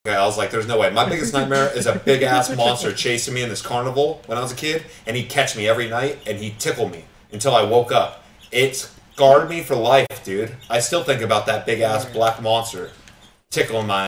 Okay, I was like, there's no way. My biggest nightmare is a big-ass monster chasing me in this carnival when I was a kid, and he'd catch me every night, and he'd tickle me until I woke up. It scarred me for life, dude. I still think about that big-ass black monster tickling my